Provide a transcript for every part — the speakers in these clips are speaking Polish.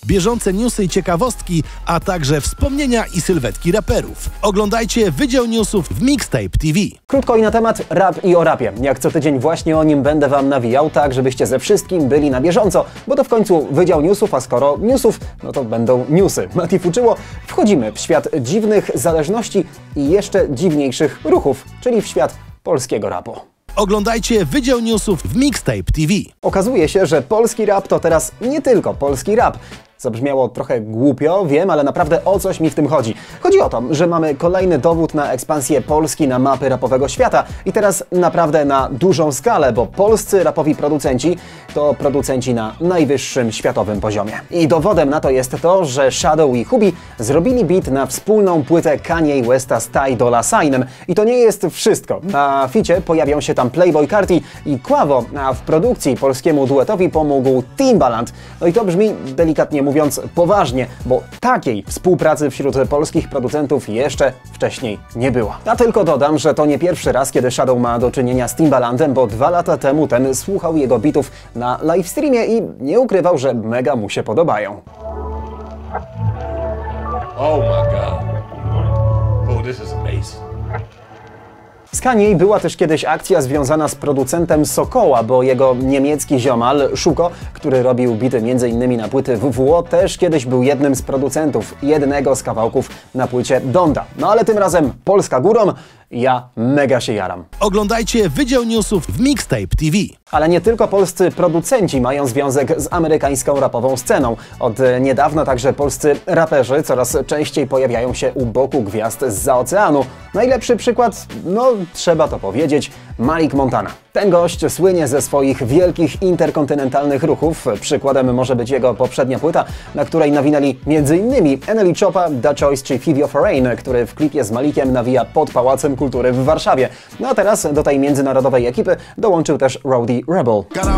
bieżące newsy i ciekawostki, a także wspomnienia i sylwetki raperów. Oglądajcie Wydział Newsów w Mixtape TV. Krótko i na temat rap i o rapie. Jak co tydzień właśnie o nim będę wam nawijał, tak żebyście ze wszystkim byli na bieżąco, bo to w końcu Wydział Newsów, a skoro newsów, no to będą newsy. Mati uczyło, wchodzimy w świat dziwnych zależności i jeszcze dziwniejszych ruchów, czyli w świat polskiego rapu. Oglądajcie Wydział Newsów w Mixtape TV. Okazuje się, że polski rap to teraz nie tylko polski rap. Zabrzmiało trochę głupio, wiem, ale naprawdę o coś mi w tym chodzi. Chodzi o to, że mamy kolejny dowód na ekspansję Polski na mapy rapowego świata i teraz naprawdę na dużą skalę, bo polscy rapowi producenci to producenci na najwyższym światowym poziomie. I dowodem na to jest to, że Shadow i Hubi zrobili beat na wspólną płytę Kanye Westa z Ty Dolla Signem. I to nie jest wszystko. Na ficie pojawią się tam Playboi Carti i Quavo, a w produkcji polskiemu duetowi pomógł Timbaland. No i to brzmi, delikatnie mówiąc, poważnie, bo takiej współpracy wśród polskich producentów jeszcze wcześniej nie było. A tylko dodam, że to nie pierwszy raz, kiedy Shadow ma do czynienia z Timbalandem, bo 2 lata temu ten słuchał jego bitów na livestreamie i nie ukrywał, że mega mu się podobają. Oh my god. Oh, this is amazing. Z Kanye była też kiedyś akcja związana z producentem Sokoła, bo jego niemiecki ziomal Szuko, który robił bity m.in. na płyty WWO, też kiedyś był jednym z producentów jednego z kawałków na płycie Donda. No ale tym razem Polska górą, ja mega się jaram. Oglądajcie Wydział Newsów w Mixtape TV. Ale nie tylko polscy producenci mają związek z amerykańską rapową sceną. Od niedawna także polscy raperzy coraz częściej pojawiają się u boku gwiazd zza oceanu. Najlepszy przykład, no trzeba to powiedzieć, Malik Montana. Ten gość słynie ze swoich wielkich interkontynentalnych ruchów. Przykładem może być jego poprzednia płyta, na której nawinęli m.in. NLE Choppa, Da Choice czy Fivio Foreign, który w klipie z Malikiem nawija pod Pałacem Kultury w Warszawie. No a teraz do tej międzynarodowej ekipy dołączył też Rowdy Rebel.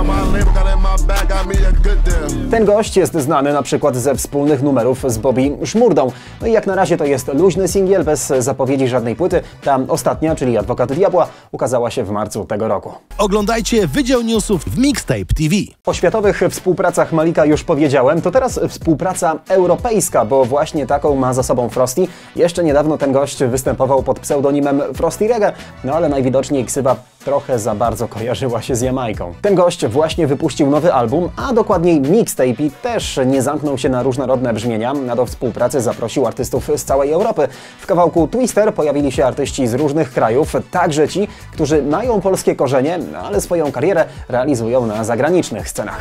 Ten gość jest znany na przykład ze wspólnych numerów z Bobby Szmurdą. No i jak na razie to jest luźny singiel bez zapowiedzi żadnej płyty. Ta ostatnia, czyli Adwokat Diabła, ukazała się w marcu tego roku. Oglądajcie Wydział Newsów w Mixtape TV. O światowych współpracach Malika już powiedziałem, to teraz współpraca europejska, bo właśnie taką ma za sobą Frosty. Jeszcze niedawno ten gość występował pod pseudonimem Frosty Reggae, no ale najwidoczniej ksywa trochę za bardzo kojarzyła się z Jamajką. Ten gość właśnie wypuścił nowy album, a dokładniej mixtape i też nie zamknął się na różnorodne brzmienia, a do współpracy zaprosił artystów z całej Europy. W kawałku Twister pojawili się artyści z różnych krajów, także ci, którzy mają polskie korzenie, ale swoją karierę realizują na zagranicznych scenach.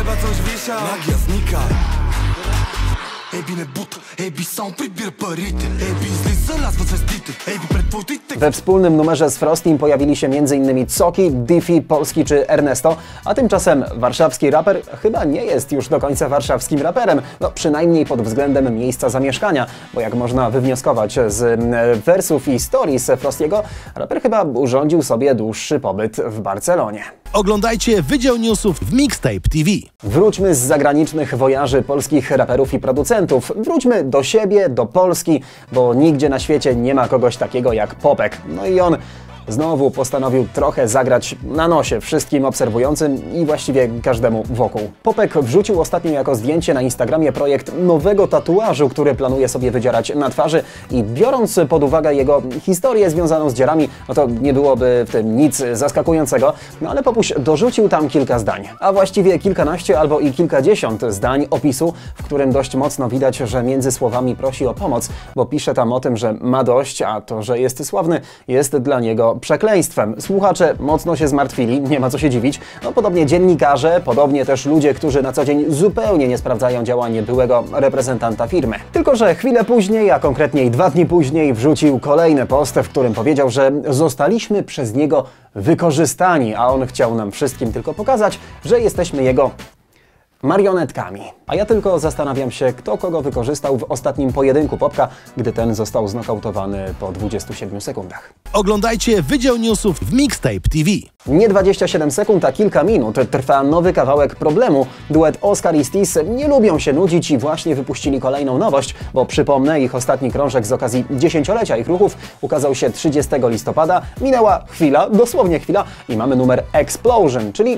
We wspólnym numerze z Frostym pojawili się m.in. Coki, Diffie, Polski czy Ernesto, a tymczasem warszawski raper chyba nie jest już do końca warszawskim raperem, no przynajmniej pod względem miejsca zamieszkania, bo jak można wywnioskować z wersów i stories Frostiego, raper chyba urządził sobie dłuższy pobyt w Barcelonie. Oglądajcie Wydział Newsów w Mixtape TV. Wróćmy z zagranicznych wojaży polskich raperów i producentów. Wróćmy do siebie, do Polski, bo nigdzie na świecie nie ma kogoś takiego jak Popek. No i on znowu postanowił trochę zagrać na nosie wszystkim obserwującym i właściwie każdemu wokół. Popek wrzucił ostatnio jako zdjęcie na Instagramie projekt nowego tatuażu, który planuje sobie wydzierać na twarzy i biorąc pod uwagę jego historię związaną z dzierami, no to nie byłoby w tym nic zaskakującego, no ale Popuś dorzucił tam kilka zdań, a właściwie kilkanaście albo i kilkadziesiąt zdań opisu, w którym dość mocno widać, że między słowami prosi o pomoc, bo pisze tam o tym, że ma dość, a to, że jest sławny, jest dla niego przekleństwem. Słuchacze mocno się zmartwili, nie ma co się dziwić. No podobnie dziennikarze, podobnie też ludzie, którzy na co dzień zupełnie nie sprawdzają działań byłego reprezentanta firmy. Tylko że chwilę później, a konkretniej 2 dni później wrzucił kolejny post, w którym powiedział, że zostaliśmy przez niego wykorzystani, a on chciał nam wszystkim tylko pokazać, że jesteśmy jego marionetkami. A ja tylko zastanawiam się, kto kogo wykorzystał w ostatnim pojedynku Popka, gdy ten został znokautowany po 27 sekundach. Oglądajcie Wydział Newsów w Mixtape TV. Nie 27 sekund, a kilka minut trwa nowy kawałek Problemu. Duet Oskar i Stis nie lubią się nudzić i właśnie wypuścili kolejną nowość, bo przypomnę, ich ostatni krążek z okazji 10-lecia ich ruchów ukazał się 30 listopada. Minęła chwila, dosłownie chwila i mamy numer Explosion, czyli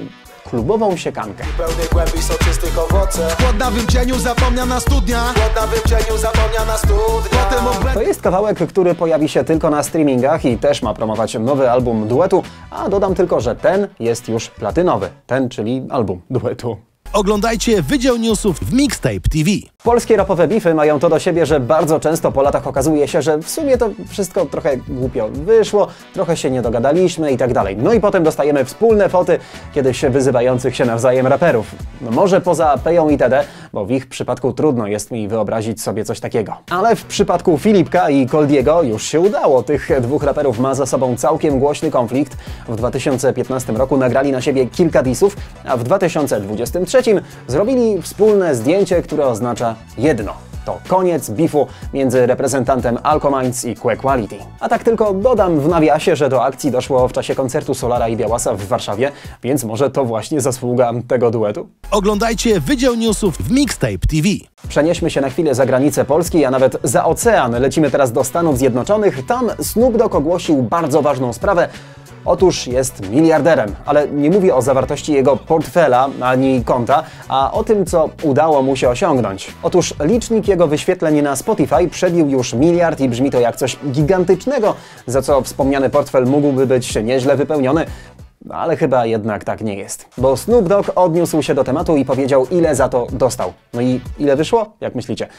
klubową siekankę. Pełny głębi soczystych owoce. W chłodnawym cieniu zapomniana studnia. W chłodnawym cieniu zapomniana studnia. Potem To jest kawałek, który pojawi się tylko na streamingach i też ma promować nowy album duetu, a dodam tylko, że ten jest już platynowy. Ten, czyli album duetu. Oglądajcie Wydział Newsów w Mixtape TV. Polskie rapowe bify mają to do siebie, że bardzo często po latach okazuje się, że w sumie to wszystko trochę głupio wyszło, trochę się nie dogadaliśmy i tak dalej. No i potem dostajemy wspólne foty kiedyś wyzywających się nawzajem raperów. No może poza Peją itd., bo w ich przypadku trudno jest mi wyobrazić sobie coś takiego. Ale w przypadku Filipka i Koldiego już się udało. Tych dwóch raperów ma za sobą całkiem głośny konflikt. W 2015 roku nagrali na siebie kilka disów, a w 2023 zrobili wspólne zdjęcie, które oznacza jedno. To koniec bifu między reprezentantem Alcominds i Quality. A tak tylko dodam w nawiasie, że do akcji doszło w czasie koncertu Solara i Białasa w Warszawie, więc może to właśnie zasługa tego duetu. Oglądajcie Wydział Newsów w Mixtape TV. Przenieśmy się na chwilę za granicę Polski, a nawet za ocean. Lecimy teraz do Stanów Zjednoczonych. Tam Snoop Dogg ogłosił bardzo ważną sprawę. Otóż jest miliarderem, ale nie mówię o zawartości jego portfela ani konta, a o tym, co udało mu się osiągnąć. Otóż licznik jego wyświetleń na Spotify przebił już 1 miliard i brzmi to jak coś gigantycznego, za co wspomniany portfel mógłby być nieźle wypełniony. Ale chyba jednak tak nie jest. Bo Snoop Dogg odniósł się do tematu i powiedział, ile za to dostał. No i ile wyszło? Jak myślicie?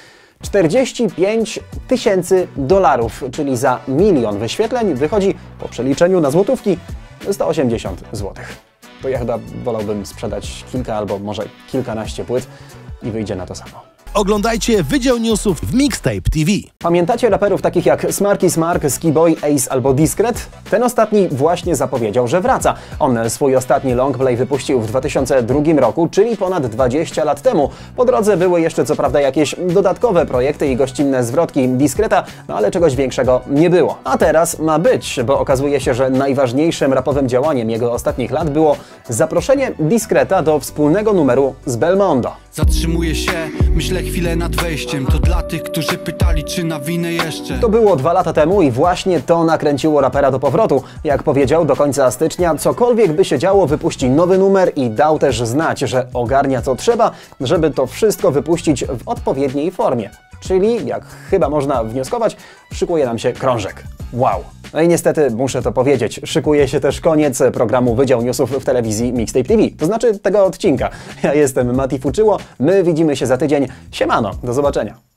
$45 000, czyli za 1 milion wyświetleń wychodzi po przeliczeniu na złotówki 180 zł. To ja chyba wolałbym sprzedać kilka albo może kilkanaście płyt i wyjdzie na to samo. Oglądajcie Wydział Newsów w Mixtape TV. Pamiętacie raperów takich jak Smarky Smark, Skiboy, Ace albo Discret? Ten ostatni właśnie zapowiedział, że wraca. On swój ostatni longplay wypuścił w 2002 roku, czyli ponad 20 lat temu. Po drodze były jeszcze co prawda jakieś dodatkowe projekty i gościnne zwrotki Discreta, no ale czegoś większego nie było. A teraz ma być, bo okazuje się, że najważniejszym rapowym działaniem jego ostatnich lat było zaproszenie Discreta do wspólnego numeru z Belmondo. Zatrzymuję się, myślę chwilę nad wejściem. To dla tych, którzy pytali, czy nawinę jeszcze. To było 2 lata temu i właśnie to nakręciło rapera do powrotu. Jak powiedział, do końca stycznia, cokolwiek by się działo, wypuści nowy numer i dał też znać, że ogarnia co trzeba, żeby to wszystko wypuścić w odpowiedniej formie. Czyli, jak chyba można wnioskować, szykuje nam się krążek. Wow! No i niestety muszę to powiedzieć, szykuje się też koniec programu Wydział Newsów w telewizji Mixtape TV. To znaczy tego odcinka. Ja jestem Mati Fuczyło, my widzimy się za tydzień. Siemano, do zobaczenia.